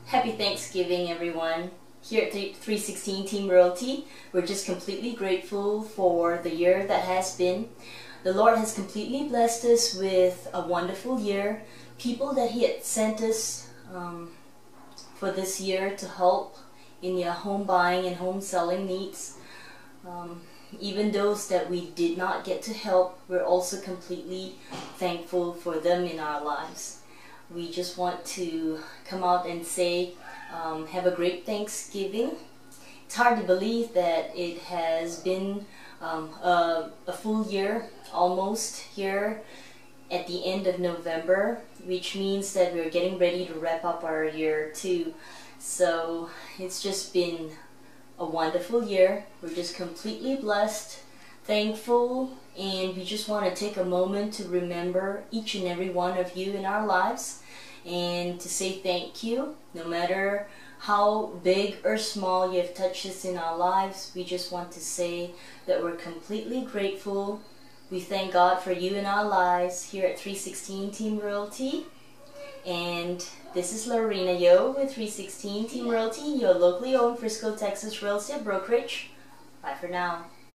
Happy Thanksgiving, everyone. Here at 316 Team Realty, we're just completely grateful for the year that has been. The Lord has completely blessed us with a wonderful year. People that He had sent us for this year to help in your home buying and home selling needs. Even those that we did not get to help, we're also completely thankful for them in our lives. We just want to come out and say, have a great Thanksgiving. It's hard to believe that it has been a full year almost here at the end of November, which means that we're getting ready to wrap up our year too. So it's just been a wonderful year. We're just completely blessed, thankful, and we just want to take a moment to remember each and every one of you in our lives and to say thank you. No matter how big or small you have touched us in our lives, we just want to say that we're completely grateful. We thank God for you in our lives here at 316 Team Realty. And this is Lorena Yo with 316 Team Realty, your locally owned Frisco, Texas real estate brokerage. Bye for now.